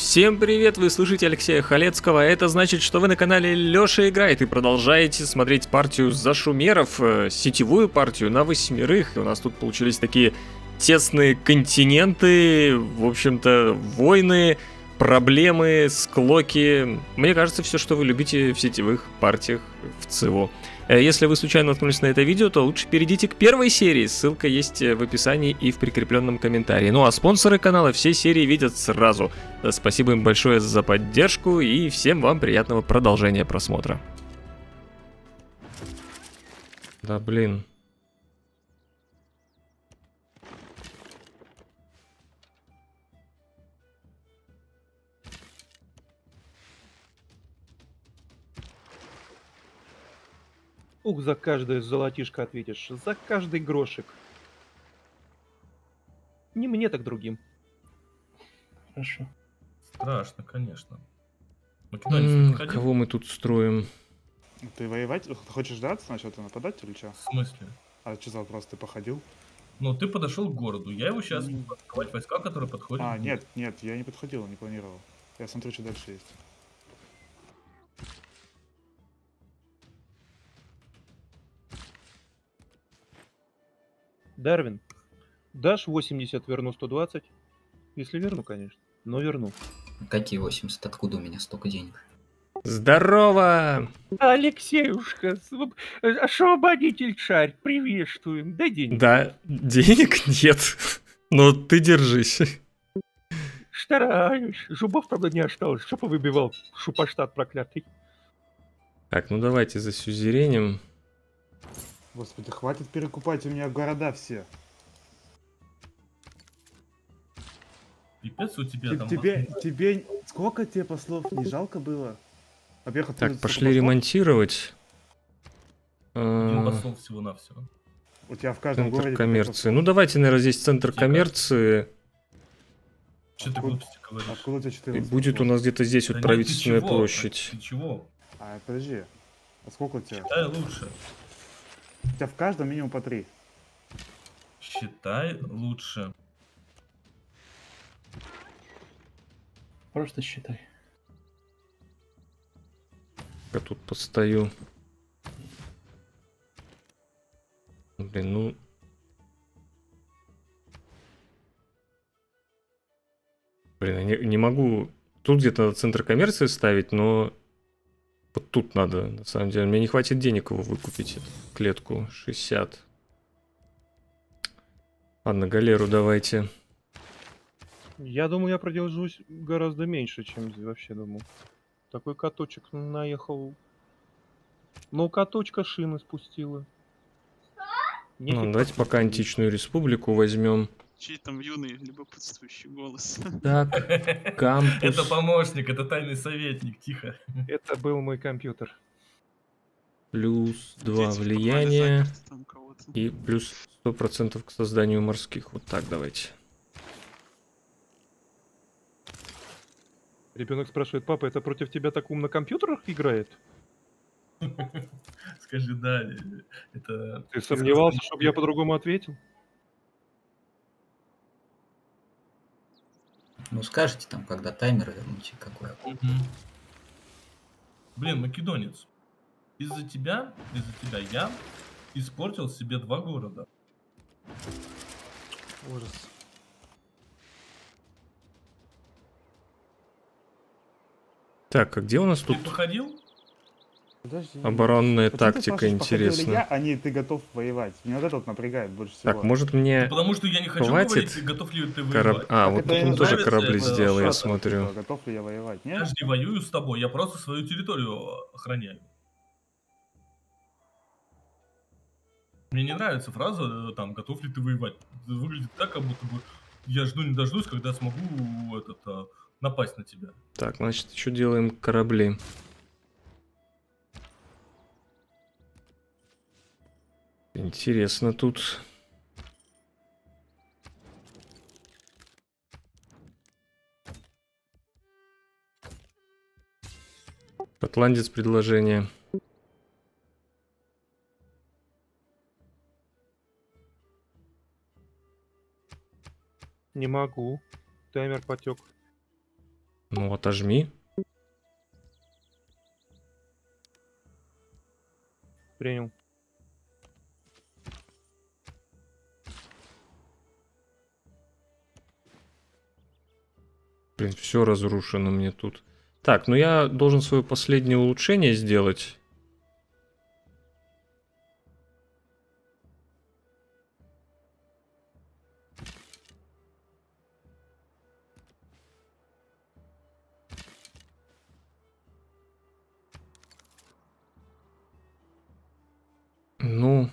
Всем привет, вы слышите Алексея Халецкого, это значит, что вы на канале Лёша Играет и продолжаете смотреть партию зашумеров, сетевую партию на 8. У нас тут получились такие тесные континенты, в общем-то, войны, проблемы, склоки. Мне кажется, все, что вы любите в сетевых партиях в ЦИВО. Если вы случайно наткнулись на это видео, то лучше перейдите к первой серии, ссылка есть в описании и в прикрепленном комментарии. Ну а спонсоры канала все серии видят сразу. Спасибо им большое за поддержку и всем вам приятного продолжения просмотра. Да блин. Ух, за каждое золотишко ответишь, за каждый грошек. Не мне, так другим. Хорошо. Страшно, конечно. Македонец, ты подходил? Кого мы тут строим? Ты воевать? Хочешь драться, значит, нападать или что? В смысле? А что за вопрос, ты походил? Ну, ты подошел к городу. Я его сейчас буду атаковать войска, которые подходят. А, к нет, городу. нет, я не подходил, не планировал. Я смотрю, что дальше есть. Дарвин, дашь 80, верну 120? Если верну, конечно, но верну. Какие 80? Откуда у меня столько денег? Здорово! Алексеюшка, освободитель царь, приветствуем. Дай денег. Да, денег нет, но ты держись. Стараюсь. Зубов, правда, не осталось. Все повыбивал, шупаштат проклятый. Так, ну давайте за сюзеренем. Господи, хватит перекупать у меня города все. Пипец у тебя там. Тебе сколько тебе послов не жалко было? Во-первых, Так, ты пошли сколько послов? ремонтировать. Один посол всего-навсего. У тебя в каждом Центр городе... коммерции. Ну давайте, наверное, здесь центр Тихо. коммерции. Что ты глупости говоришь? Откуда у тебя И 14 будет у послов? нас где-то здесь Да вот нет, ты правительственная чего? площадь. Ты чего? А, подожди. А сколько у тебя? Считай лучше. У тебя в каждом минимум по 3. Считай лучше. Просто считай. Я тут постою. Блин, ну... Блин, я не могу... Тут где-то надо центр коммерции ставить, но... Вот тут надо, на самом деле. Мне не хватит денег его выкупить, эту клетку. 60. Ладно, галеру давайте. Я думаю, я продержусь гораздо меньше, чем вообще думал. Такой каточек наехал. Ну, каточка шины спустила. Ну, давайте пока античную республику возьмем. Чей там юный любопытствующий голос. Так, кампус. Это помощник, это тайный советник, тихо. Это был мой компьютер. Плюс 2 Дети в влияния. подвале заперты там у кого-то. И плюс 100% к созданию морских. Вот так давайте. Ребенок спрашивает: папа, это против тебя так умно компьютерах играет? Скажи, да, это... Ты сомневался, чтобы я по-другому ответил? Ну скажите там, когда таймер вернуть, какой. Мгм. Блин, македонец. Из-за тебя я испортил себе 2 города. Ужас. Так, а где у нас Ты тут походил? Подожди. оборонная Почему ты тактика спрашиваешь, походил ли интересна? я, а не ты готов воевать? Меня вот это вот напрягает больше всего. Так, может мне... Потому что я не хочу Хватит говорить, готов ли ты кораб... воевать. А, Так вот это тут и он тоже называется корабли это сделал, я шаттл, смотрю. Типа, готов ли я воевать? Я Нет? же не воюю с тобой, я просто свою территорию охраняю. Мне не нравится фраза, там, готов ли ты воевать. Это выглядит так, как будто бы я жду не дождусь, когда смогу напасть на тебя. Так, значит, еще делаем корабли. Интересно тут. Шотландец предложение. Не могу. Таймер потек. Ну, отожми. Принял. Блин, все разрушено мне тут. Так, ну я должен свое последнее улучшение сделать. Ну...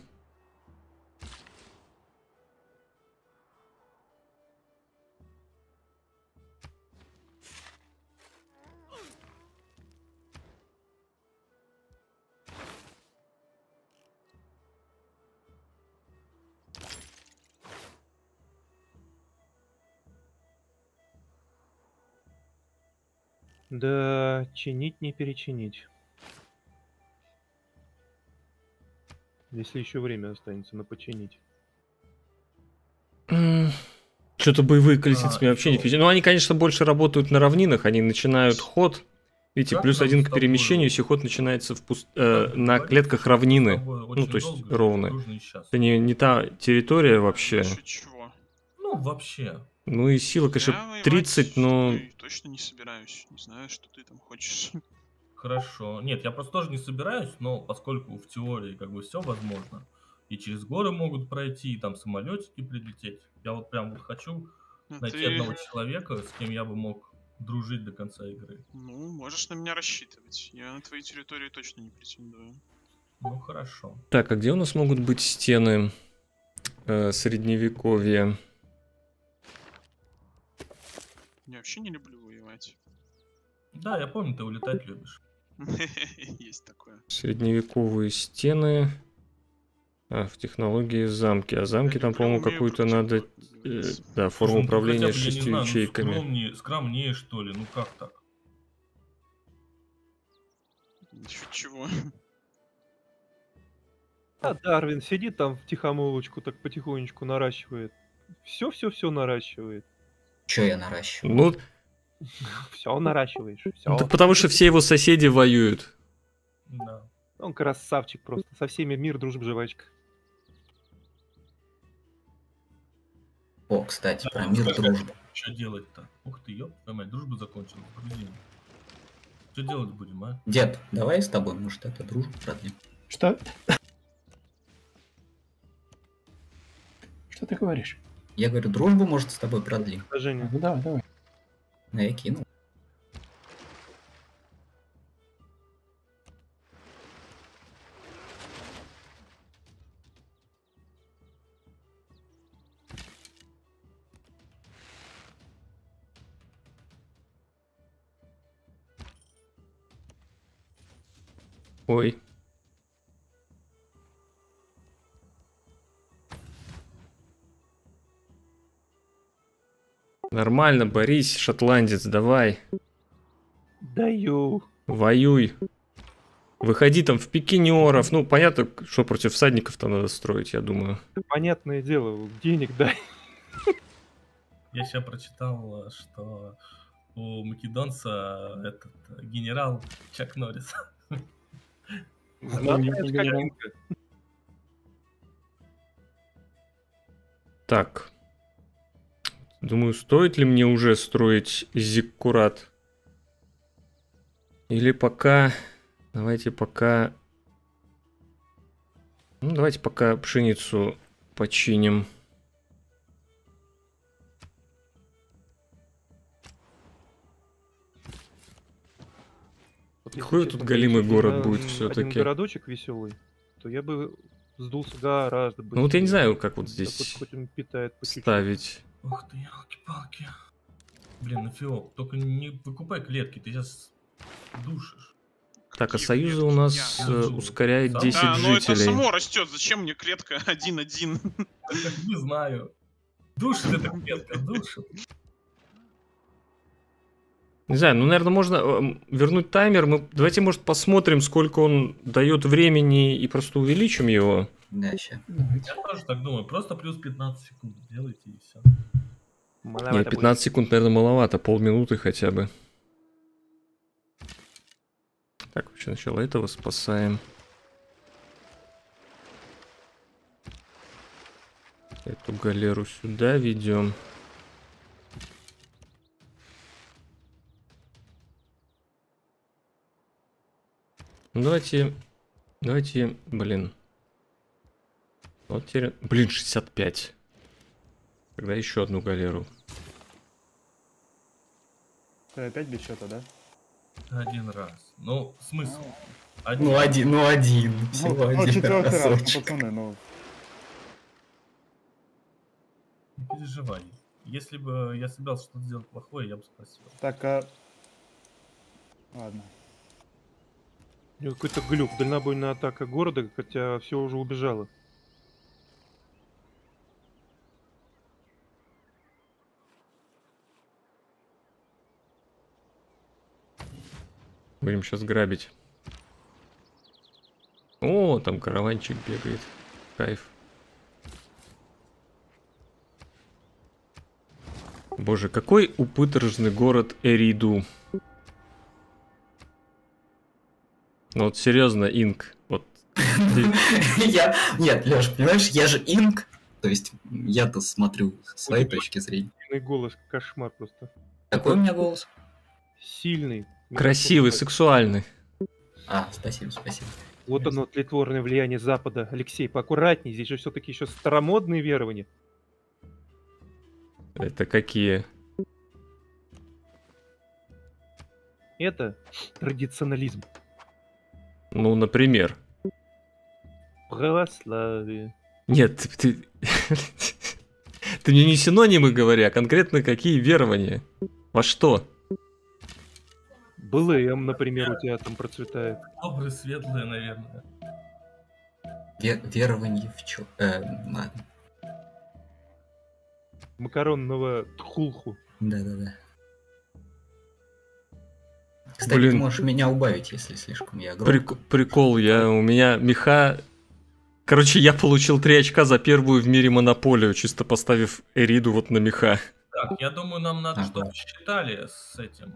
Да, чинить не перечинить. Если еще время останется на починить. Что-то боевые колесницы мне вообще не ещё. впечатляют. Ну, они, конечно, больше работают на равнинах, они начинают ход. Видите, Как плюс нам один с к перемещению, тобой- если ход начинается Так, на договорились, клетках что равнины. с тобой Ну, очень то есть долго, ровно. дружно и счастливо. Это не та территория вообще. Насчет чего? Ну, вообще. Ну и сила, конечно, Я воевать 30, с но... тобой точно не собираюсь. Не знаю, что ты там хочешь. Хорошо. Нет, я просто тоже не собираюсь, но поскольку в теории как бы все возможно, и через горы могут пройти, и там самолетики прилететь, я вот прям вот хочу Ну, найти ты, одного человека, с кем я бы мог дружить до конца игры. ну, можешь на меня рассчитывать. Я на твоей территории точно не претендую. Ну, хорошо. Так, а где у нас могут быть стены средневековья? Я вообще не люблю воевать. Да, я помню, ты улетать любишь. Есть такое. Средневековые стены... А, в технологии замки. А замки Я там, люблю, по-моему, умею какую-то против надо... говорить. да, Слушай, форму ну ты управления хотя бы, я не 6 знаю, ну, ячейками. скромнее, что ли, ну как так? Чего? А Дарвин сидит там в тихомолочку, так потихонечку наращивает. Все наращивает. Че я наращиваю? Ну, Все наращиваешь. Все. так потому что все его соседи воюют. Да. Он красавчик просто. Со всеми мир, дружба, жвачка. О, кстати, про мир, дружбу. Что делать-то? Ух ты, ёб твою мать, дружба закончилась, грузин. Что делать будем, а? Дед, давай с тобой, может, это дружбу продлим. Что? Что ты говоришь? Я говорю, дружбу, может, с тобой продлим. Женя. Ну давай, давай. Ну, я кинул. Ой. Нормально, борись, шотландец, давай. Даю. Воюй. Выходи там в пикинеров. Ну, понятно, что против всадников-то надо строить, я думаю. Понятное дело, денег дай. Я сейчас прочитал, что у македонца этот генерал Чак Норрис. Знатная скотинка. Так. Думаю, стоит ли мне уже строить зиккурат? Или пока... Давайте пока... Ну, давайте пока пшеницу починим. Вот если Какой честно, тут голимый если город на будет один всё-таки? городочек веселый, то я бы сдулся гораздо быстрее. Ну вот я не знаю, как вот Да здесь хоть он питает по чуть-чуть. ставить. Ух ты, елки-палки. Блин, Нафиоп, только не выкупай клетки, ты сейчас душишь. Так, а Какие союзы у клетки? нас Я- ускоряет Да, 10 Да, но это жителей. само растет. Зачем мне клетка 1-1? Не знаю. Душит эта клетка, душит. Не знаю, ну, наверное, можно вернуть таймер. Давайте, может, посмотрим, сколько он дает времени, и просто увеличим его. Да, ща. Давайте. Я тоже так думаю, просто плюс 15 секунд делайте и все. Не, 15 секунд, наверное, маловато, полминуты хотя бы. Так, вообще сначала этого спасаем. Эту галеру сюда ведем. Давайте, блин. Вот теперь, блин, 65. Тогда еще одну галеру. Ты опять без счета, да? Один раз. Ну, смысл? Ну, один. Всего Ну, один четвертый раз, разочек. пацаны, ну. Не переживай. Если бы я собирался что-то сделать плохое, я бы спросил. Так, ладно. У него какой-то глюк, дальнобойная атака города, хотя все уже убежало. Будем сейчас грабить. О, там караванчик бегает. Кайф. Боже, какой упытержный город Эриду. Ну вот серьезно, Инк. Вот. Нет, Леш, понимаешь, я же инк. То есть я-то смотрю с своей точки зрения. Сильный голос, кошмар просто. Какой у меня голос? Сильный. Красивый, сексуальный. Спасибо. Вот оно, тлетворное влияние Запада. Алексей, поаккуратней, здесь же все-таки еще старомодные верования. Это какие? Это традиционализм. Ну, например. Православие. Нет, ты мне не синонимы говори, а конкретно какие верования? Во что? БЛМ, например, у тебя там процветает. Добрые, светлые, наверное. Верование в чё? Ладно. Макаронного тхулху. Да. Кстати, Блин. ты можешь меня убавить, если слишком я громко. Прикол, у меня меха... Короче, я получил 3 очка за первую в мире монополию, чисто поставив Эриду вот на меха. Так, я думаю, нам надо, Ага. чтобы считали с этим,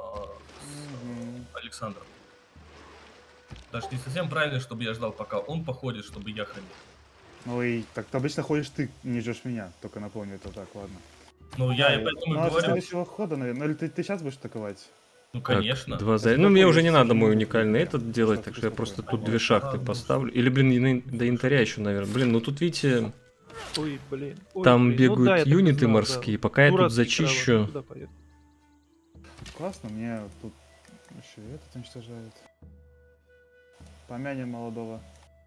с Александром. Даже не совсем правильно, чтобы я ждал, пока он походит, чтобы я хранил. Ну и так ты обычно ходишь ты, не ждешь меня. Только напомню, это так, ладно. Ну, я и поэтому и Ну, а говорю. следующего хода, наверное. Ну или ты сейчас будешь атаковать? Ну, Так, конечно. Ну, мне уже не надо мой Сожжён. уникальный этот делать, так что я просто тут 2 шахты поставлю. Или, блин, до интаря еще, наверное. Блин, ну тут, видите, Ой, блин. Ой, там блин. Ну да, я бегают так и юниты знал, да. морские. Пока я тут Дурацкий зачищу... караван, куда поедет? Классно, мне тут еще и этот уничтожают. Помянем молодого.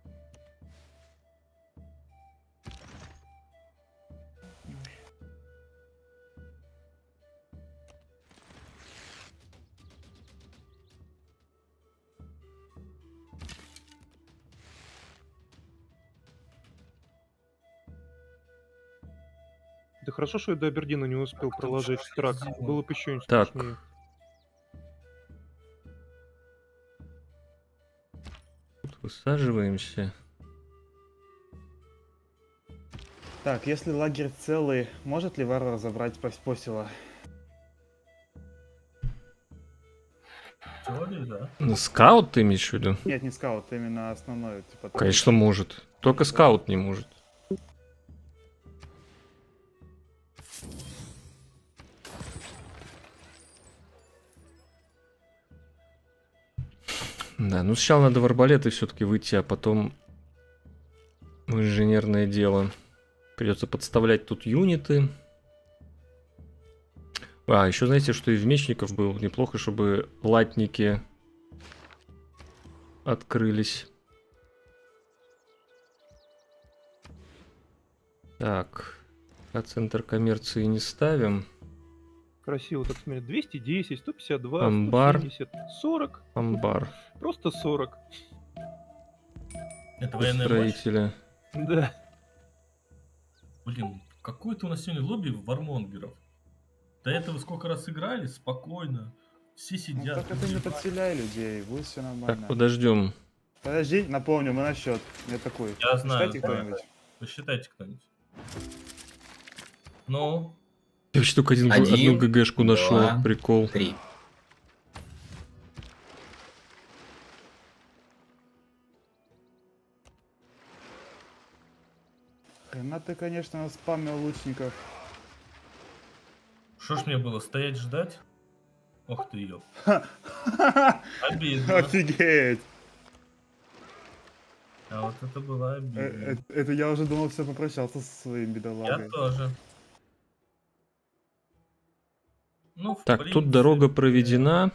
Да хорошо, что я до Абердина не успел проложить трак. Было бы еще Так. страшнее. Тут высаживаемся. Так, если лагерь целый, может ли варвар забрать посела? В теории, да. Ну, скаут ты имеешь в виду? Нет, не скаут, именно основной. Типа, Конечно, может. Только скаут не может. Да, ну сначала надо в арбалеты все-таки выйти, а потом в инженерное дело. Придется подставлять тут юниты. А, еще знаете, что и в мечников было неплохо, чтобы латники открылись. Так, а центр коммерции не ставим. Красиво, так смотри, 210, 152, Амбар. 170, 40, Амбар. просто 40. Это военная мощь. Строителя. Да. Блин, какое-то у нас сегодня лобби вармонгеров. До этого сколько раз играли, спокойно. Все Ну, сидят. так это не выживают. подселяй людей, будет все Так, нормально. подождем. Подожди, напомню, мы на счет. Я такой. Я знаю, Считайте знаю. кто-нибудь. Посчитайте кто-нибудь. Ну, Я вообще только одну Один, ГГшку нашел. два. Прикол. 3. Ну ты, конечно, спамил лучников. Что ж мне было, стоять ждать? Ох ты ёп. Обидно. Офигеть! А вот это было обидно. Это я уже думал, все попрощался со своим Я бедолагой. тоже. Ну, в Так, тут принципе, дорога проведена.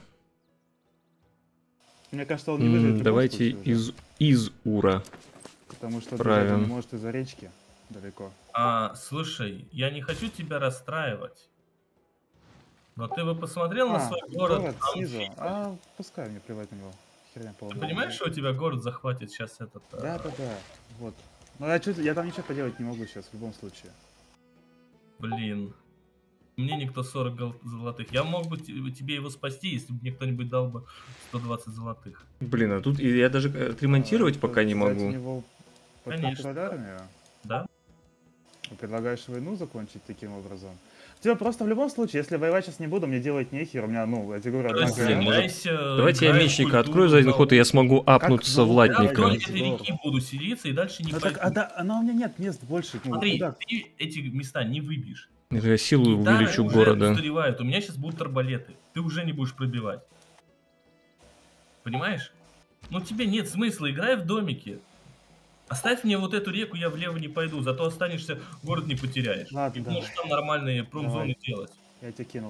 Мне кажется, он не выживет. в любом Давайте случае уже, из Ура. Потому что правим. бежать он не может из-за речки далеко. Слушай, я не хочу тебя расстраивать. Но ты бы посмотрел на свой город. Там снизу. фиг. Пускай, мне плевать на него. Херня Ты полная. понимаешь, что у тебя город захватит сейчас этот... Да. Вот. Но я там ничего поделать не могу сейчас, в любом случае. Блин. Мне никто 40 золотых. Я мог бы тебе его спасти, если бы мне кто-нибудь дал бы 120 золотых. Блин, а тут я даже отремонтировать пока не Взять у могу. него под Конечно. контроль армию? Да? Ты предлагаешь войну закончить таким образом? Типа просто в любом случае, если воевать сейчас не буду, мне делать нехер. У меня, я тебе говорю, одна Блин, гора. Давайте я мечника открою за один ход, и я смогу апнуться в долго? Я латника. вдоль этой реки буду селиться и дальше не Ну пойду. так, но у меня нет мест больше. Смотри, куда? ты эти места не выбьешь. Это я силу Гитары увеличу уже города. устаревают. У меня сейчас будут арбалеты. Ты уже не будешь пробивать. Понимаешь? Ну тебе нет смысла, играй в домике. Оставь мне вот эту реку, я влево не пойду, зато останешься, город не потеряешь. Ладно, И давай. можешь там нормальные промзоны Давай. делать. Я тебя кинул.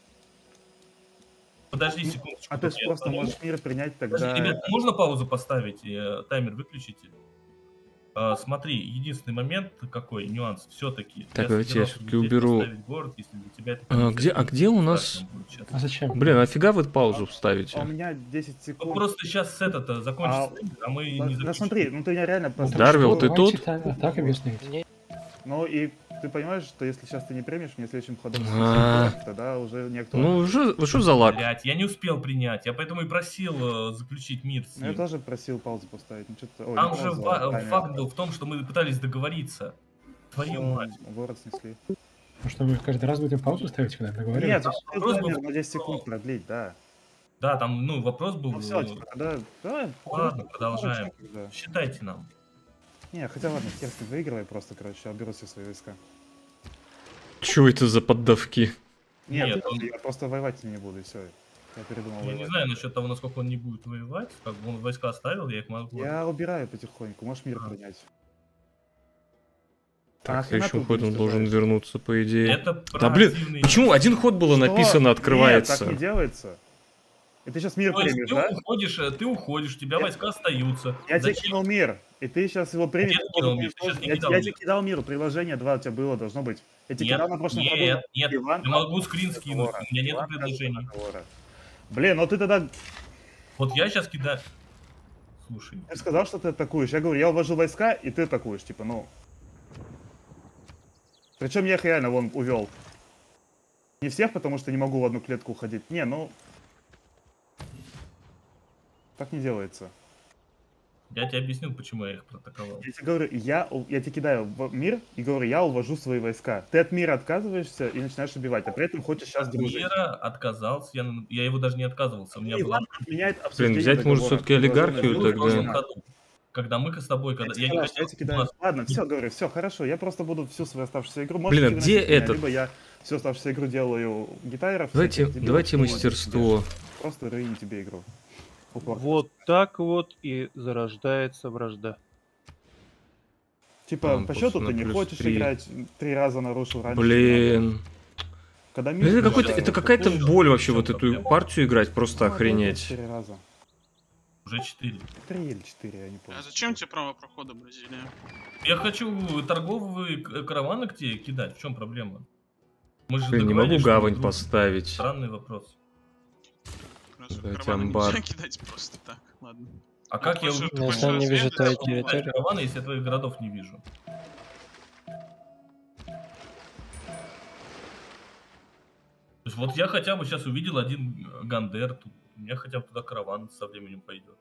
Подожди секундочку. А ты же я просто подумал. можешь мир принять Подожди, тогда. ребят, можно паузу поставить? Таймер выключите. Смотри, единственный момент какой, нюанс, все-таки. Так, давайте я всё-таки уберу. Город, если для тебя это Где у нас... А зачем? Блин, офига вы паузу А у ставите? меня 10 Ну, секунд. просто сейчас закончится, а мы не Да закончим. смотри, ты меня реально просто... Дарвил, ты Давайте тут? так объясните. Ну и ты понимаешь, что если сейчас ты не примешь, мне следующим ходом А. тогда уже не актуально. Ну, вы что за лак? Блять, я не успел принять, я поэтому и просил заключить мир с Ну, я ним. тоже просил паузу поставить. Ну, что-то... Ой, Там не же паузу, а таймер. факт был в том, что мы пытались договориться. Твою Всё, мать. город снесли. Ну что, вы каждый раз будете паузу ставить, когда договариваетесь? Нет, вопрос был- таймер на 10 секунд продлить, да. Да, там, вопрос был... Ну все, типа, тогда... Давай, Ладно, просто продолжаем. тогда. Считайте нам. Не, хотя ладно, хер ты выигрывай просто, короче, я уберу все свои войска. Чё это за поддавки? Нет, он- я просто воевать не буду, и все. Я передумал Я не воевать. знаю насчет того, насколько он не будет воевать. Как бы он войска оставил, я их могу... Я убираю потихоньку, можешь мир А. принять. Так, в нахрена следующем ты ходе он должен уничтожаешь? вернуться, по идее. Это Да блин, проактивный- почему один ход было Что? написано Нет, открывается? так не делается. И ты сейчас мир То есть примешь, ты да? уходишь, у тебя Я- войска остаются. Я тебе Зачем? кинул мир, и ты сейчас его примешь. Я тебе кинул мир, ты сейчас не Я кидал я мир. тебе кидал мир, приложение 2 у тебя было, должно быть. Я тебе кидал на прошлом ходу. нет, нет, Иван я могу Кашин скрин скинуть, договора. у меня нет Иван предложений. Кашин договора. Блин, ну ты тогда... Вот я сейчас кидаю... Слушай, Ты сказал, что ты атакуешь. Я говорю, я увожу войска, и ты атакуешь, типа, ну... Причем я их реально вон увел. Не всех, потому что не могу в одну клетку уходить. Не, ну... Так не делается. я тебе объяснил, почему я их протаковал. Я тебе говорю, я тебе кидаю в мир и говорю, я увожу свои войска. Ты от мира отказываешься и начинаешь убивать, а при этом хочешь сейчас дружить. Мира отказался, я его даже не отказывался. У меня была... Иван отменяет Блин, обсуждение взять может договора. все-таки олигархию Предложение в прошлом тогда. году, когда мы с тобой... Когда... Я Я не тебе хотел... кидаю, кидаю. Ладно, все, говорю, все, хорошо. Я просто буду всю свою оставшуюся игру... Блин, а Можете где выносить меня, этот? Либо я всю оставшуюся игру делаю гитаров. Давайте, всяких дебилов, давайте что можете мастерство. делать. Просто руини тебе игру. Упор. Вот так вот и зарождается вражда. Типа, Там по просто счету на ты не плюс хочешь 3. играть, 3 раза нарушил раньше. Блин. Когда мир Это какой-то, приезжает, это какая-то такой, боль вообще в вот чём эту проблема? партию играть, просто ну, охренеть. 4 раза. Уже 4. 3 или 4, я не помню. А зачем тебе право прохода, Бразилия? Я хочу торговые караваны к тебе кидать. В чем проблема? Мы же Блин, не могу договорились, что мы гавань дружим. поставить. Странный вопрос. Раз в Давайте карманы амбар. нельзя кидать просто так, ладно. А как я Больше- буду больше Если он не вижу разведать, твою чтобы территорию. караваны, если я твоих городов не вижу? То есть вот я хотя бы сейчас увидел один Гандер, тут. У меня хотя бы туда караван со временем пойдет.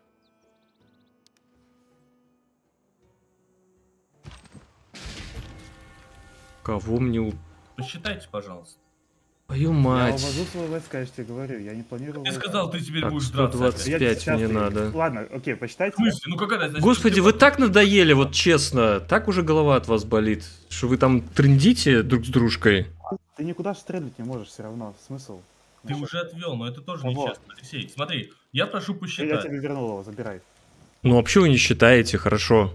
Кого мне... Посчитайте, пожалуйста. Твою Я мать. увожу свои войска, я же тебе говорю, я не планирую... Ты сказал, ты теперь Так, будешь драться. 125 мне надо. Ладно, окей, В посчитайте. смысле? Ну какая разница? Господи, вы так надоели, вот честно. Так уже голова от вас болит, что вы там трындите друг с дружкой. Ты никуда стрелять не можешь все равно, смысл? Ты уже отвел, но это тоже Кого? нечестно, Алексей. Смотри, я прошу Я посчитать. тебе вернул его, забирай. Ну вообще вы не считаете, хорошо.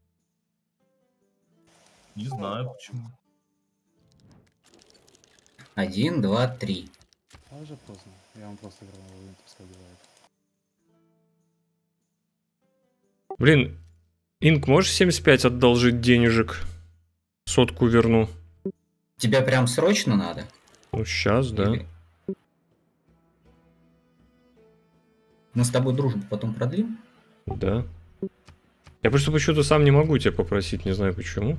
Не знаю почему. 1, 2, 3. А уже поздно, я вам просто вернул его, пускай убивает. Блин, Инк, можешь 75 одолжить денежек? 100 верну. Тебя прям срочно надо? Ну сейчас, да. Или- Мы с тобой дружбу потом продлим? Да. Я просто почему-то сам не могу тебя попросить, не знаю почему.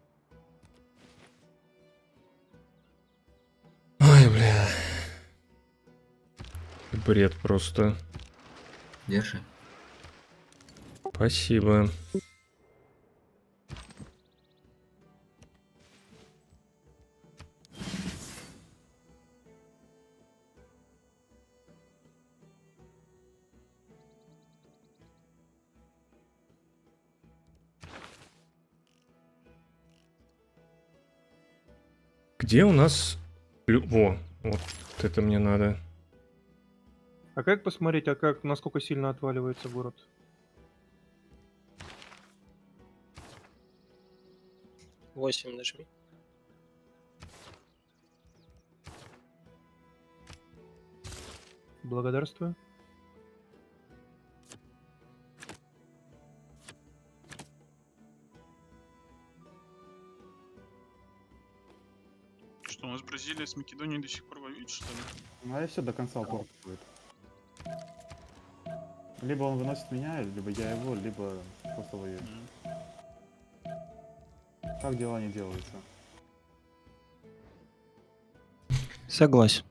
Ой, бля. Бред просто. Держи. Спасибо. Где у нас... Во, вот это мне надо. А как посмотреть, насколько сильно отваливается город? Восемь нажми. Благодарствую. Что у нас Бразилия с Македонией до сих пор воюет, что ли? Ну а я все до конца упор будет. Либо он выносит меня, либо я его, либо просто воюет. Как дела не делаются? Согласен.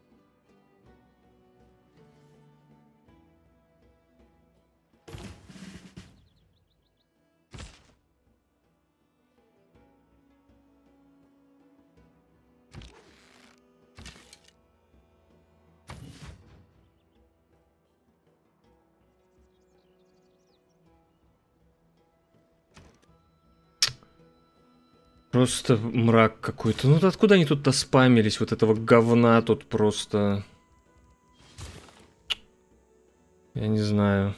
Просто мрак какой-то. Ну откуда они тут-то спамились? Вот этого говна тут просто... Я не знаю.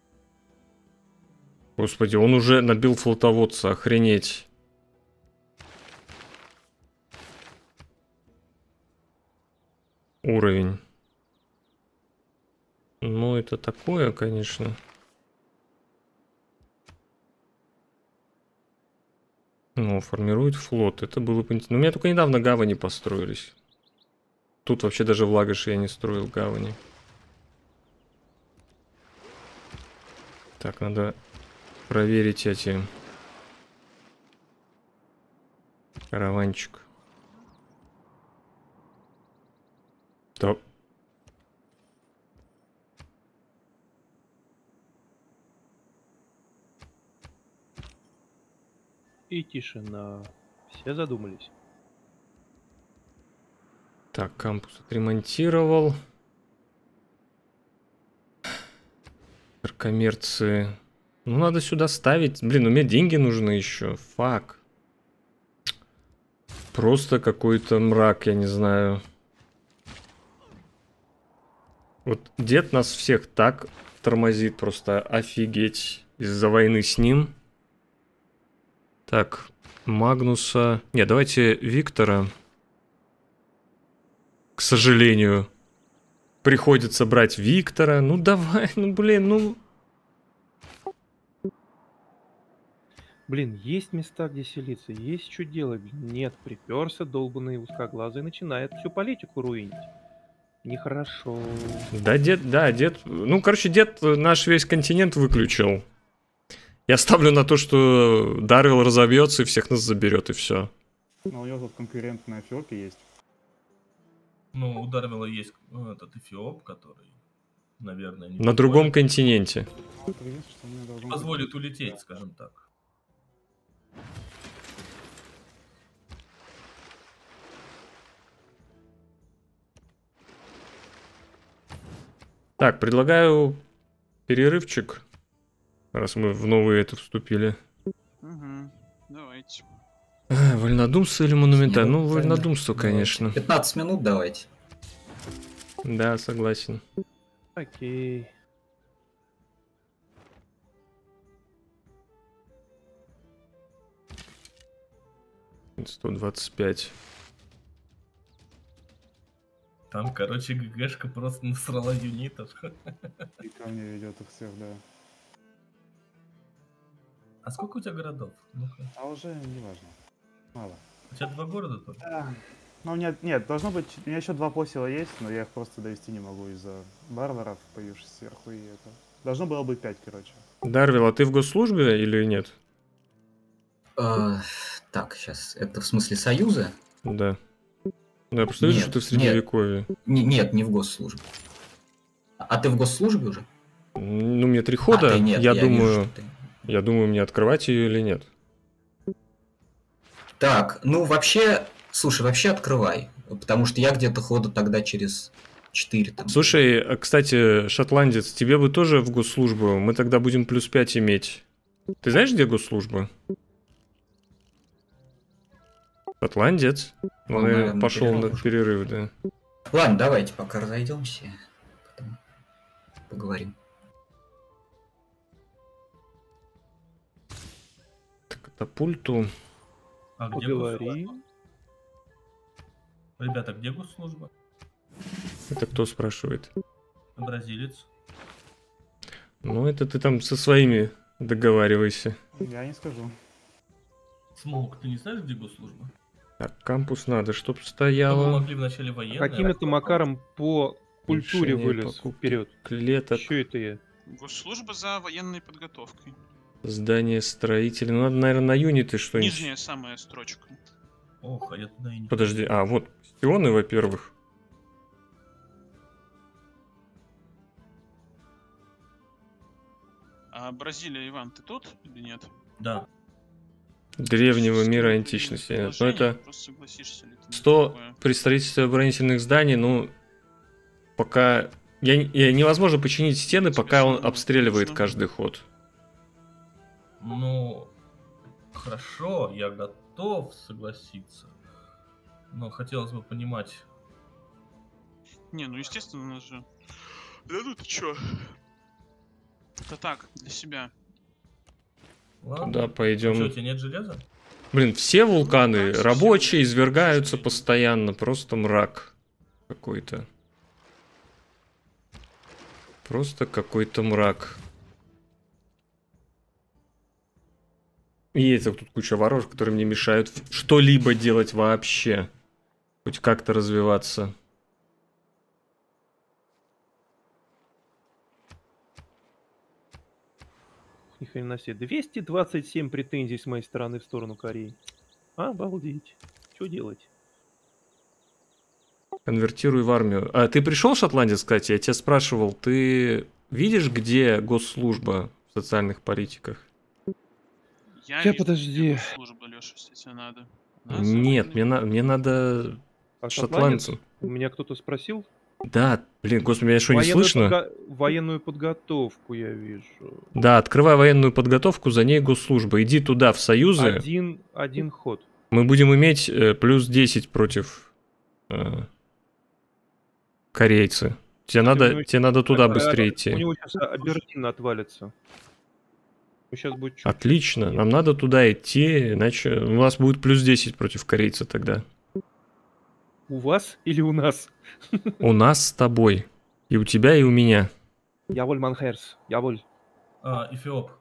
Господи, он уже набил флотоводца, охренеть. Уровень. Ну, это такое, конечно. Ну, формирует флот. Это было бы интересно. Но у меня только недавно гавани построились. Тут вообще даже в Лагоше я не строил гавани. Так, надо проверить эти... Караванчик. Стоп. И тишина. Все задумались. Так, кампус отремонтировал. Коммерции. Ну, надо сюда ставить. Блин, у меня деньги нужны еще. Фак. Просто какой-то мрак, я не знаю. Вот дед нас всех так тормозит, просто офигеть из-за войны с ним. Так, Магнуса... Не, давайте Виктора. К сожалению, приходится брать Виктора. Ну давай, ну блин, ну... Блин, есть места, где селиться, есть что делать. Нет, приперся долбанный узкоглазый, начинает всю политику руинить. Нехорошо. Да, дед... Ну, короче, дед наш весь континент выключил. Я ставлю на то, что Дарвилл разобьется и всех нас заберет, и все. Ну, у него тут конкурент на Эфиопе есть. Ну, у Дарвилла есть этот Эфиоп, который, наверное, не На другом континенте. позволит улететь, скажем так. Так, предлагаю перерывчик, раз мы в новые это вступили. Угу. Давайте. Вольнодумство или монументаль? Ну, Давайте. вольнодумство, Давайте. конечно. 15 минут давайте. Да, согласен. Окей. — 125. Там, короче, ГГшка просто насрала юнитов. И ко мне ведет их всех, да. А сколько у тебя городов? Ну-ка. А уже не важно. Мало. У тебя 2 города только? Ну, у меня, нет, должно быть, у меня еще 2 посела есть, но я их просто довести не могу из-за варваров, появившихся сверху, и это... Должно было быть 5, короче. Дарвил, а ты в госслужбе или нет? Так, сейчас. Это в смысле союза? Да. Да, просто вижу, Нет, что ты в средневековье. Нет, не в госслужбе. А ты в госслужбе уже? Ну, мне 3 хода, ты нет, я вижу, думаю, что ты- я думаю, мне открывать ее или нет. Так, ну вообще, слушай, вообще открывай. Потому что я где-то ходу тогда через 4 там. Слушай, кстати, шотландец, тебе бы тоже в госслужбу, мы тогда будем плюс 5 иметь. Ты знаешь, где госслужба? Шотландец? Он, наверное, пошел на перерыв. перерыв, да. Ладно, давайте пока разойдемся. Потом поговорим. Катапульту. А где Поговори. госслужба? Ребята, где госслужба? Это кто спрашивает? Бразилец. Ну, это ты там со своими договаривайся. Я не скажу. Смоук, ты не знаешь, где госслужба? Так, кампус надо, чтоб Мы стояло. могли вначале военные. Каким-то макаром по культуре Решение вылез покупки вперед. Клеток, Что это я? Госслужба за военной подготовкой. здание строителей. Ну, надо, наверное, на юниты что-нибудь. Нижняя самая строчка. Ох, а я туда и не... Подожди, а, вот, бастионы, во-первых. А Бразилия, Иван, ты тут или нет? Да. Древнего мира Скинь античности. мне Ну, предложение, это просто согласишься ли ты на 100 такое? при строительстве оборонительных зданий, ну, пока... невозможно починить стены, пока он Смешно, обстреливает смешно. каждый ход. Ну, хорошо, я готов согласиться. Но хотелось бы понимать... Не, ну естественно, у нас же... Да ну ты чё? Это так, для себя. Ладно. Куда А пойдем? что, у тебя нет железа? Блин, все вулканы все рабочие, вулканы извергаются есть. постоянно. Просто мрак какой-то. Просто какой-то мрак. И это тут куча воров, которые мне мешают что-либо делать вообще. Хоть как-то развиваться. Ни хрена себе. 227 претензий с моей стороны в сторону Кореи. Обалдеть. Что делать? Конвертируй в армию. А ты пришел, шотландец, кстати? Я тебя спрашивал, ты видишь, где госслужба в социальных политиках? Я Ща, вижу, подожди. где служба, Леша, если тебе надо. У нас Нет, военный- мне надо А шотландцу. У меня кто-то спросил? Да, блин, господи, меня что, не Военную слышно? Военную подготовку я вижу. Да, открывай военную подготовку, за ней госслужба. Иди туда, в союзы. Один ход. Мы будем иметь плюс 10 против корейцы. Тебе надо туда быстрее У идти. него сейчас Абердин отвалится. Сейчас будет чуть. Отлично, нам надо туда идти, иначе у нас будет плюс 10 против корейца тогда. У вас или у нас? У нас с тобой. И у тебя, и у меня. Яволь Манхерс. Яволь. Эфиоп.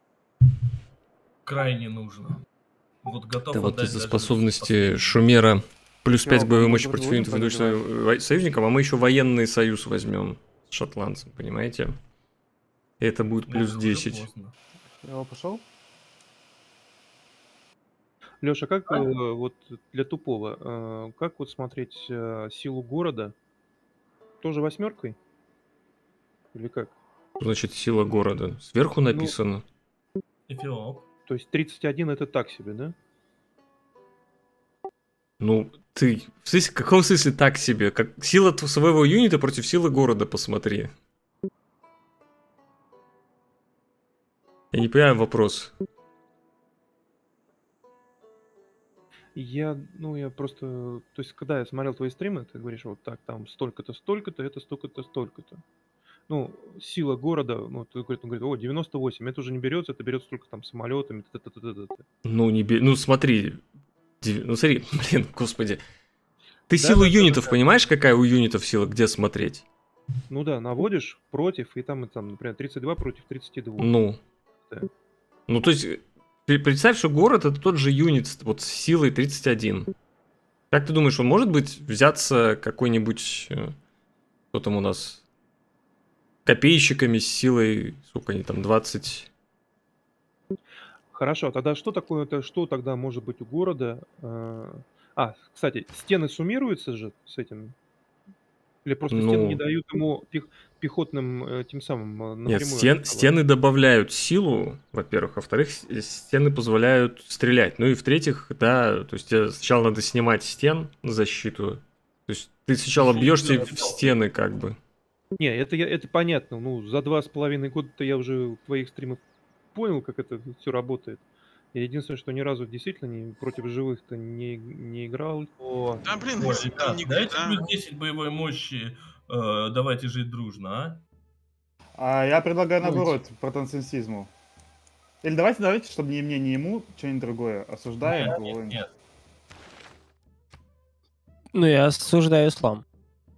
Крайне нужно. Вот готов Это вот отдать из-за даже способности Шумера плюс 5 Всё, боевой мы мощи друг против друга юнитов ведущего союзников, а мы еще военный союз возьмем с шотландцем, понимаете? И это будет плюс Уже 10. поздно. Я пошел? Леша, как вот для тупого, как вот смотреть силу города? Тоже 8? Или как? Значит, сила города. Сверху написано. Эфиоп. То есть 31 это так себе, да? Ну, ты... В каком смысле так себе? Как сила своего юнита против силы города, посмотри. Я не понимаю вопрос. Я просто, то есть, когда я смотрел твои стримы, ты говоришь, вот так, там столько-то, столько-то, это столько-то, столько-то. Ну, сила города, ну, он говорит, о, 98, это уже не берется, это берется только там самолетами, т-т-т-т-т. Ну, ну смотри, ну смотри, блин, господи. Ты Да, силу да, юнитов да. понимаешь, какая у юнитов сила, где смотреть? Ну да, наводишь против, и там, например, 32 против 32. Ну. Да. Ну, то есть, представь, что город это тот же юнит вот с силой 31. Как ты думаешь, он может быть взяться какой-нибудь, кто там у нас, копейщиками с силой, сколько они там, 20... Хорошо, тогда что такое, что тогда может быть у города? Кстати, стены суммируются же с этим? Или просто стены не дают ему пехотным тем самым Нет, напрямую? стены добавляют силу, во-первых. Во-вторых, стены позволяют стрелять. Ну и в-третьих, да, то есть тебе сначала надо снимать стен на защиту. То есть ты сначала бьешься в стены как бы. Не, это понятно. Ну, за 2,5 года-то я уже твоих стримов понял, как это все работает. Я единственное, что ни разу действительно против живых-то не играл. Да, блин, Ой, если там ребят, не дайте да. плюс 10 боевой мощи, давайте жить дружно, а? Я предлагаю наоборот, протенсенсизму. Или давайте, чтобы ни мне, ни ему, что-нибудь другое. Осуждаем. Нет. Ну, я осуждаю ислам.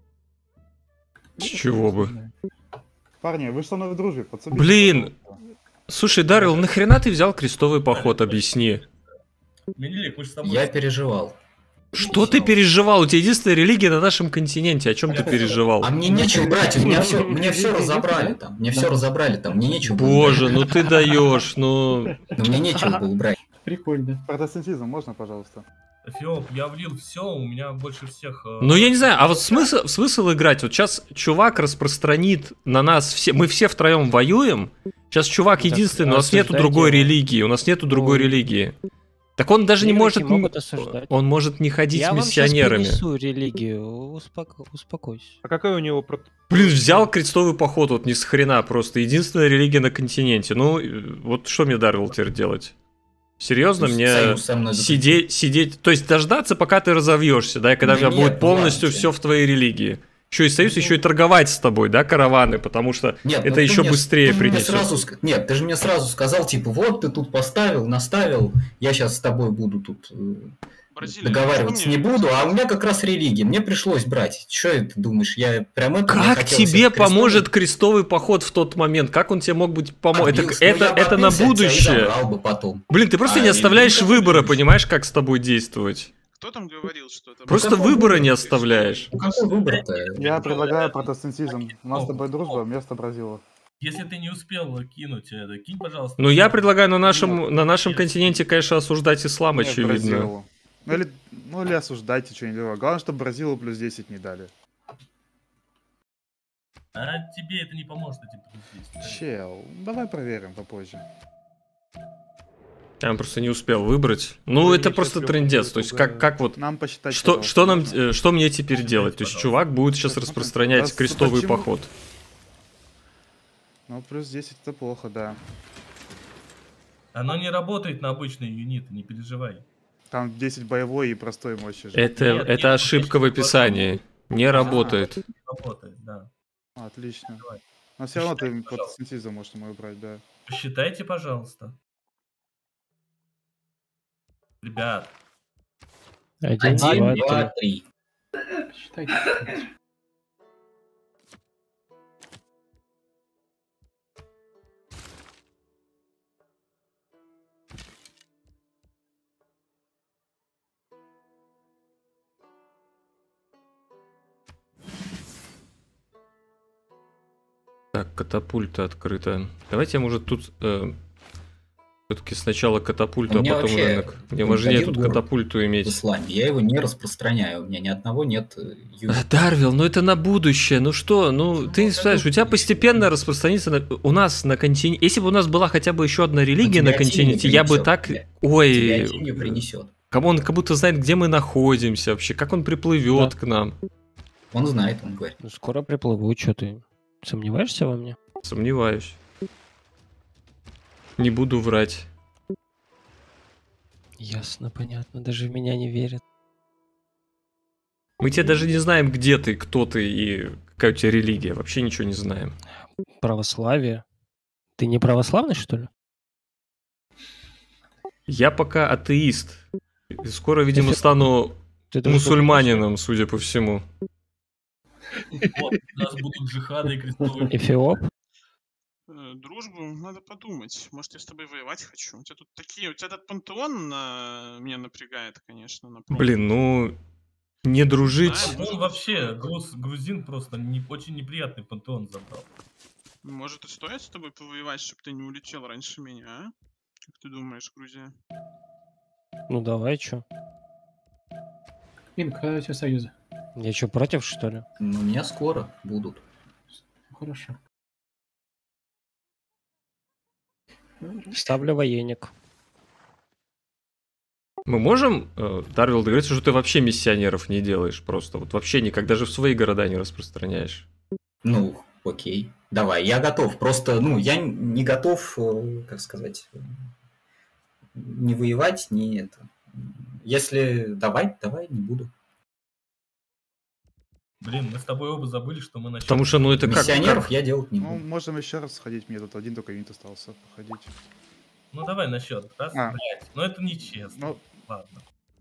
С чего бы? Парни, вы что на дружбе, пацаны? Блин! Слушай, Даррел, нахрена ты взял крестовый поход, объясни. Менелик, мы же с тобой... Я переживал. Что ты переживал? У тебя единственная религия на нашем континенте. О чем ты переживал? А мне нечего брать, мне все разобрали там. Мне все разобрали там, мне нечего было Боже, ну ты даешь, ну... брать. Но мне нечего было брать. Прикольно. Протестантизм можно, пожалуйста? Фиоп, я влил все, у меня больше всех... Ну я не знаю, а вот смысл играть? Вот сейчас чувак распространит на нас все... Мы все втроем воюем. Сейчас чувак единственный, у нас нету другой религии. У нас нету другой религии. Так он даже не может... Он может не ходить с миссионерами. Я вам сейчас принесу религию, успокойся. А какая у него... Блин, взял крестовый поход, вот ни с хрена просто. Единственная религия на континенте. Ну, вот что мне Дарвил теперь делать? Серьезно, мне сидеть... То есть дождаться, пока ты разовьешься, да, и когда у тебя будет полностью все в твоей религии. Еще и союз, еще и торговать с тобой, да, караваны, потому что это еще быстрее принесет. Нет, ты же мне сразу сказал, типа, вот ты тут поставил, наставил, я сейчас с тобой буду тут договариваться не буду, а у меня как раз религия, мне пришлось брать. Что ты думаешь, я прям это... Как тебе поможет крестовый поход в тот момент? Как он тебе мог быть помочь? Это на будущее. Блин, ты просто не оставляешь выбора, понимаешь, как с тобой действовать? Кто там говорил, что это... Просто выбора не оставляешь. Я предлагаю протестантизм. У нас с тобой дружба, вместо Бразила. Если ты не успел кинуть это, кинь, пожалуйста. Ну, я предлагаю на нашем континенте, конечно, осуждать ислам, очевидно. Ну или осуждайте что-нибудь. Главное, чтобы Бразилу плюс 10 не дали. А тебе это не поможет, эти плюс 10. Чел, давай проверим попозже. Я просто не успел выбрать. Ну, это просто трындец. То есть, как вот... Нам посчитать. Что мне теперь делать? То есть, чувак будет сейчас распространять крестовый поход. Ну, плюс 10 это плохо, да. Оно не работает на обычные юниты, не переживай. Там 10 боевой и простой мощи. Это ошибка в описании. Не работает. Не работает, да. Отлично. Но все равно ты протестантизм можешь мой брать, да. Посчитайте, пожалуйста. Ребят. 1, 2, 3. Считайте. Так, катапульта открыта. Давайте, может, тут все-таки сначала катапульту, а потом рынок. Мне важнее тут катапульту иметь. Я его не распространяю, у меня ни одного нет. Дарвил, ну это на будущее. Ну что, ну ты не знаешь, у тебя постепенно распространится у нас на континенте. Если бы у нас была хотя бы еще одна религия на континенте, я бы так... Ой, он как будто знает, где мы находимся вообще, как он приплывет к нам. Он знает, он говорит. Ну скоро приплыву, что ты... Сомневаешься во мне? Сомневаюсь. Не буду врать. Ясно, понятно. Даже в меня не верят. Мы тебя даже не знаем, где ты, кто ты и какая у тебя религия. Вообще ничего не знаем. Православие. Ты не православный, что ли? Я пока атеист. Скоро, видимо, стану Ты даже мусульманином, судя по всему. Вот, у нас будут джихады и крестовые. Эфиоп? Дружбу надо подумать. Может, я с тобой воевать хочу. У тебя тут такие... У тебя этот пантеон меня напрягает, конечно. На пробу. Блин, ну... Не дружить... Знаем. Он вообще, грузин просто очень неприятный пантеон забрал. Может, и стоит с тобой повоевать, чтобы ты не улетел раньше меня, а? Как ты думаешь, Грузия? Ну давай, чё? Инк, когда у тебя союзы? Я чё, против, что ли? Ну, у меня скоро будут. Хорошо. Ставлю военник. Мы можем, Дарвилл, договориться, что ты вообще миссионеров не делаешь просто? Вот вообще никак, даже в свои города не распространяешь. Ну, окей. Давай, я готов. Просто, ну, я не готов, как сказать, не воевать, не это. Если давай, не буду. Блин, мы с тобой оба забыли, что мы начали. Потому что, ну это как... Миссионеров я делать не Ну, буду. можем еще раз сходить, мне тут один только юнит остался походить. Ну давай на счет. Раз, А. блядь. Но это нечестно. Ну, Ладно.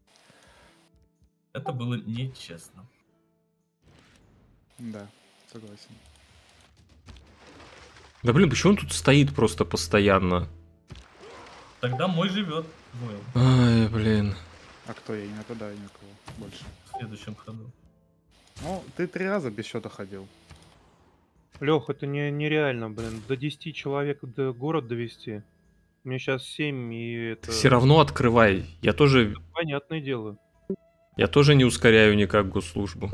Это было нечестно. да, согласен. Да блин, почему он тут стоит просто постоянно? Тогда мой живет. Воин. Ай, блин. А кто я? Не нападаю никого больше. В следующем ходу. Ну, ты 3 раза без счета ходил. Лех, это нереально, блин. До 10 человек до город довести. У меня сейчас 7, и это... Все равно открывай. Я тоже Понятное дело. не ускоряю никак госслужбу.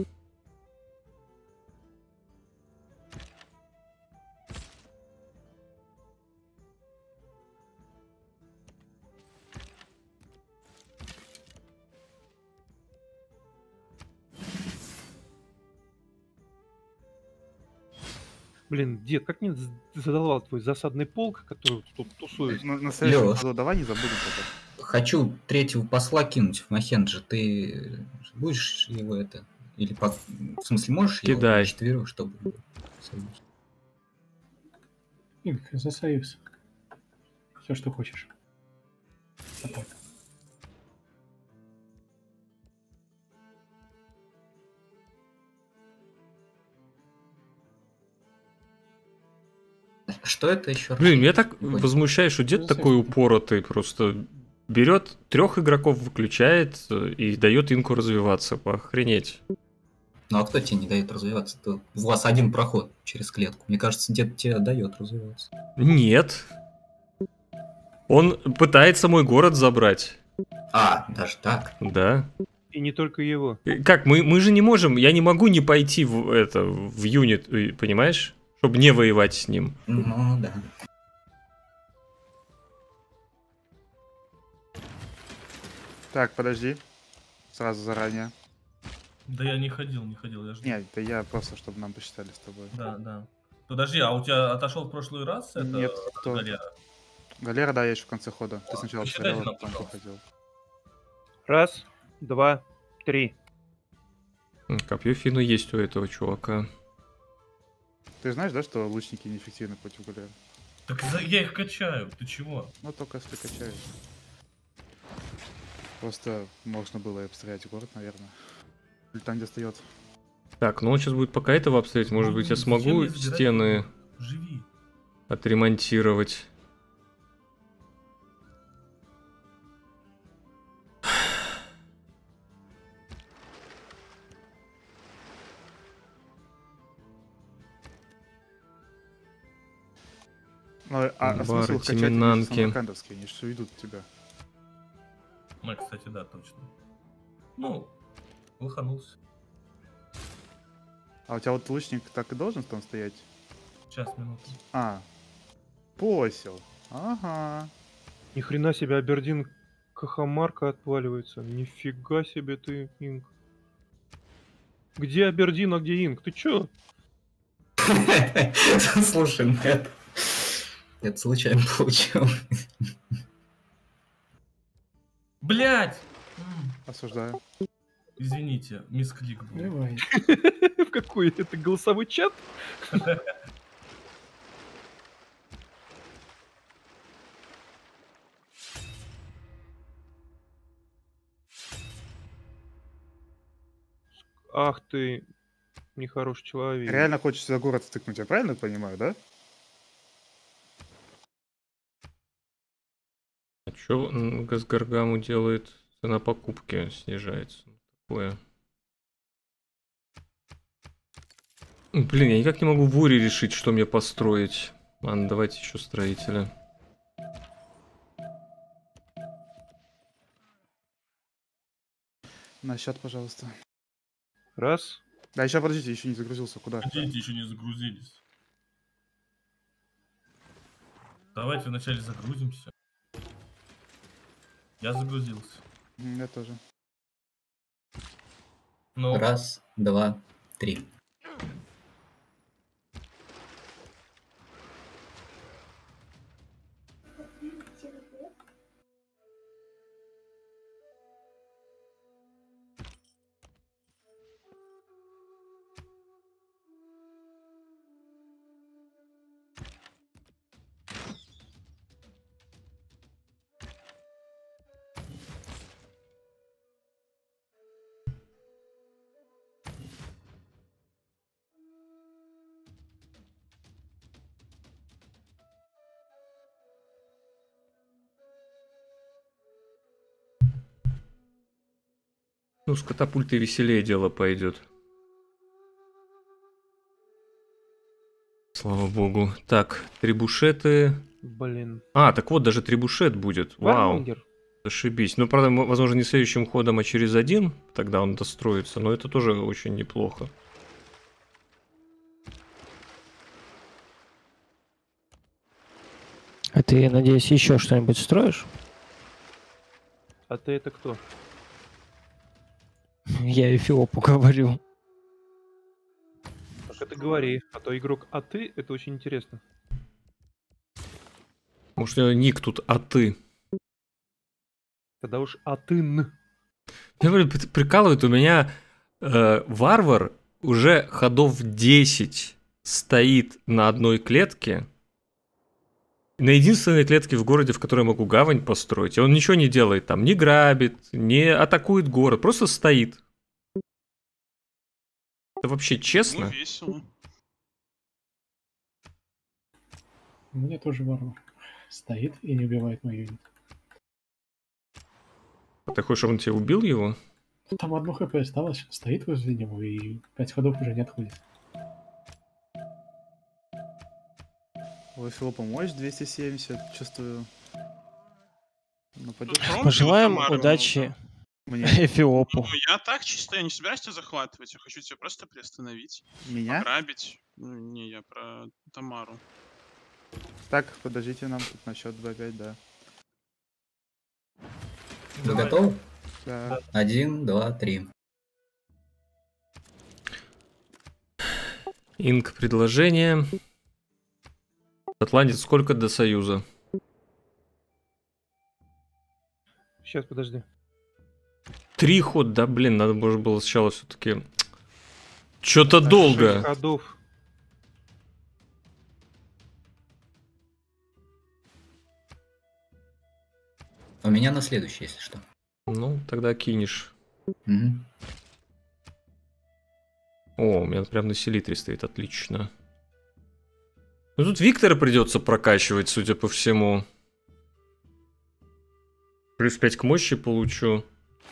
Блин, дед, как мне задавал твой засадный полк, который тут тусует? На следующем Лёш. году давай не забудем пока. Хочу третьего посла кинуть в Махенджи. Ты будешь его это? Или в смысле можешь Кидай. его четверых, чтобы... союз? Инк, за союз. Все, что хочешь. Атака. Что это еще? Блин, меня так возмущает, что дед такой упоротый, просто берет 3 игроков, выключает и дает инку развиваться. Охренеть. Ну а кто тебе не дает развиваться? У вас один проход через клетку. Мне кажется, дед тебе дает развиваться. Нет. Он пытается мой город забрать. А, даже так. Да. И не только его. Как, мы же не можем, я не могу не пойти в юнит, понимаешь? Чтобы не воевать с ним. Ну, да. Так, подожди. Сразу заранее. Да я не ходил, я жду. Нет, это я просто, чтобы нам посчитали с тобой. Да. Подожди, а у тебя отошел в прошлый раз? Это Нет, кто? Галера? Галера, да, я еще в конце хода. Ты сначала Посчитайте посмотрел, нам, потом пожалуйста. походил. 1, 2, 3. Копье Фину есть у этого чувака. Ты знаешь, да, что лучники неэффективны против галер? Так я их качаю, ты чего? Ну, только если качаешь. Просто можно было и обстрелять город, наверное. Или там, где встает. Так, ну он сейчас будет пока этого обстрелять. Может быть, я Зачем смогу мне забирать стены его? Живи. отремонтировать. Ну, а Бары, смысл их качать, они же Тиминанки. самаркандовские, они же все идут от тебя. Ну, кстати, да, точно. Ну, лоханулся. А у тебя вот лучник так и должен там стоять? Сейчас, минуту. А, посел. Ага. Ни хрена себе, Абердин Кахамарка отваливается. Нифига себе ты, Инк. Где Абердин, а где Инк? Ты чё? Слушай, Нэт. Это случайно получил. Блять! Осуждаю. Извините, мисклик был. Давай. В какой это голосовой чат? Ах ты, нехороший человек. Реально хочешь за город стыкнуть, я правильно понимаю, да? А что Газгаргаму делает? Цена покупки снижается. Такое. Блин, я никак не могу в Уре решить, что мне построить. Ладно, давайте еще строителя. На счет, пожалуйста. Раз. Да, еще подождите, еще не загрузился. Куда? Дети еще не загрузились. Давайте вначале загрузимся. Я загрузился. Я тоже. Но Раз, два, три. Ну, с катапультой веселее дело пойдет. Слава богу. Так, трибушеты. Блин. А, так вот, даже трибушет будет. Вау. Вармонгер. Ошибись. Ну, правда, возможно, не следующим ходом, а через один. Тогда он достроится. Но это тоже очень неплохо. А ты, надеюсь, еще что-нибудь строишь? А ты это кто? Я Эфиопу говорю. Так это говори. А то игрок «А ты» — это очень интересно. Может, у него ник тут «А ты». Тогда уж «А ты-н». Меня прикалывает, у меня варвар уже ходов 10 стоит на одной клетке. На единственной клетке в городе, в которой я могу гавань построить. И он ничего не делает там, не грабит, не атакует город, просто стоит. Это вообще Ну, честно? весело. У меня тоже варвар стоит и не убивает мой юнит. А ты хочешь, чтобы он тебя убил его? Там одно хп осталось, стоит возле него и 5 ходов уже не отходит. У Эфиопа мощь 270, чувствую. Нападет Тут Пожелаем Тамару, удачи мне. Эфиопу. Ну, я так чисто, я не собираюсь тебя захватывать, я хочу тебя просто приостановить, Меня? ограбить. Ну, не, я про Тамару. Так, подождите, нам тут на счет 2-5, да. Вы готовы? Да. 1, 2, 3. Инк, предложение. Атлантис, сколько до Союза? Сейчас, подожди. 3 хода, да, блин, надо было сначала все-таки. Что-то Так, долго. 6 ходов. У меня на следующий, если что. Ну, тогда кинешь. Мгм. О, у меня прям на селитре стоит, отлично. Ну тут Виктора придется прокачивать, судя по всему. Плюс 5 к мощи получу.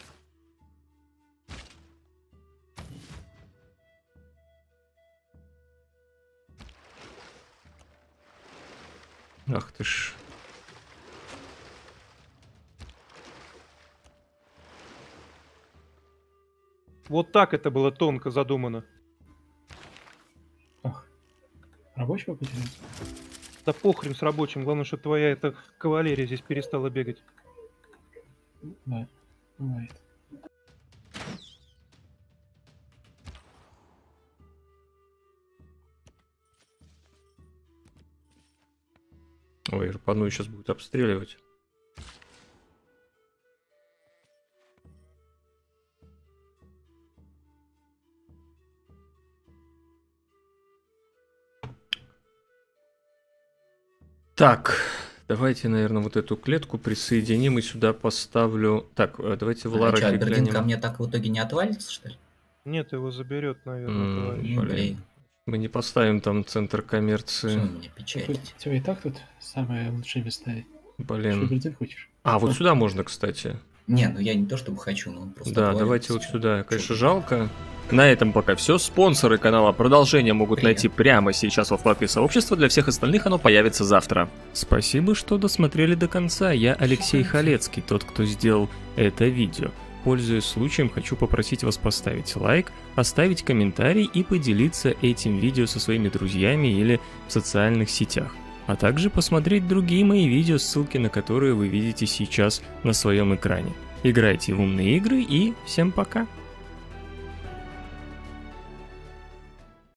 Ах ты ж. Вот так это было тонко задумано. Ах, рабочего потерял? Да похрен с рабочим, главное, что твоя эта кавалерия здесь перестала бегать. Да, бывает. Ой, Рапану сейчас будет обстреливать. Так, давайте, наверное, вот эту клетку присоединим и сюда поставлю... Так, давайте в А Ларахе что, Альбердин ко глянем. мне так в итоге не отвалится, что ли? Нет, его заберет, наверное, товарищ. Ну, блин, Мы не поставим там центр что коммерции. вы меня печалите? У тебя и так тут самые лучшие места. Что, Блин. Альбердин хочешь? А, вот сюда можно, кстати. Не, ну я не то чтобы хочу, но он просто Да, отвалится. давайте вот сюда. Конечно, Чё? жалко. На этом пока все. Спонсоры канала продолжение могут Привет. найти прямо сейчас во вкладке сообщества. Для всех остальных оно появится завтра. Спасибо, что досмотрели до конца. Я Алексей Халецкий, тот, кто сделал это видео. Пользуясь случаем, хочу попросить вас поставить лайк, оставить комментарий и поделиться этим видео со своими друзьями или в социальных сетях. А также посмотреть другие мои видео, ссылки на которые вы видите сейчас на своем экране. Играйте в умные игры и всем пока!